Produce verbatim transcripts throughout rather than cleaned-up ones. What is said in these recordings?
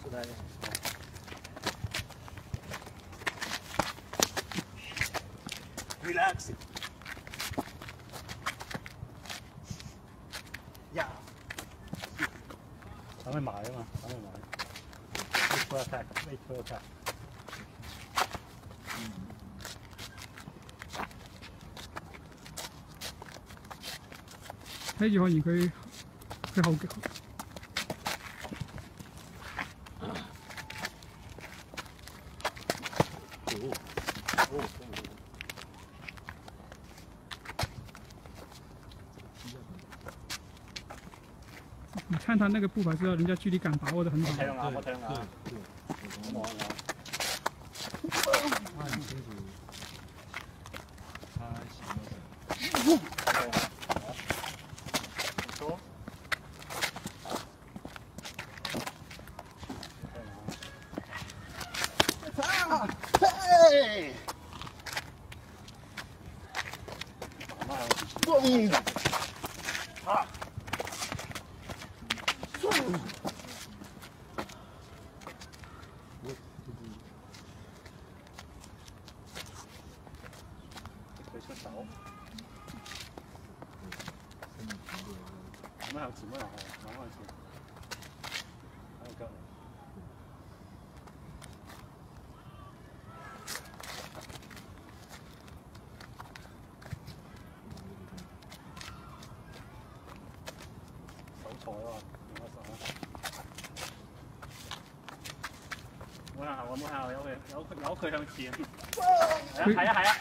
出来。Relax. Yeah. 等佢埋啊嘛，等佢埋。Wait for attack. Wait for attack. 睇住可以佢佢後腳。你看他那个步伐，知道人家距离感把握的很好。 我睇下眼，我睇下眼。我望下眼。看清楚，他行不行？不错。啊！嘿！嘣！啊！ 佢出手，慢慢向前，慢慢向慢慢向前，喺個腳。手錯啊嘛，用一手。冇向後，冇向後，由佢，由佢，由佢向前。係啊，係啊，係啊。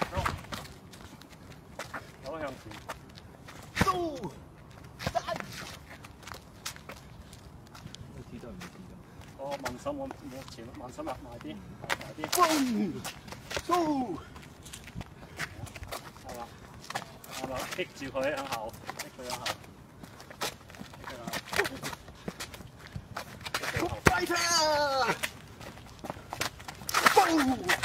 走向前，收，三，知道唔知道？哦，慢手冇冇前，慢手埋埋啲，埋啲，嘣，收，係嘛？係嘛？棘住佢向後，棘佢向後，棘佢向後。Fighter！ 嘣！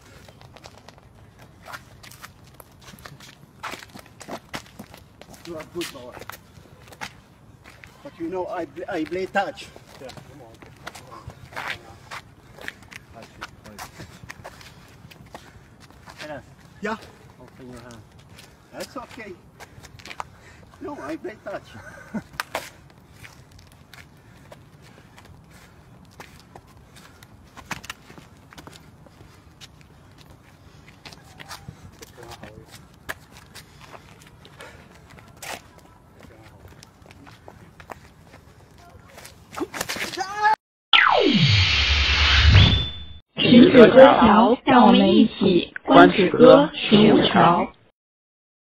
You are good boy, but you know I I play touch. Yeah, come on. Touch it, touch. Yeah. Open your hand. That's okay. No, I play touch. 十指歌桥，让我们一起观止歌，十五朝。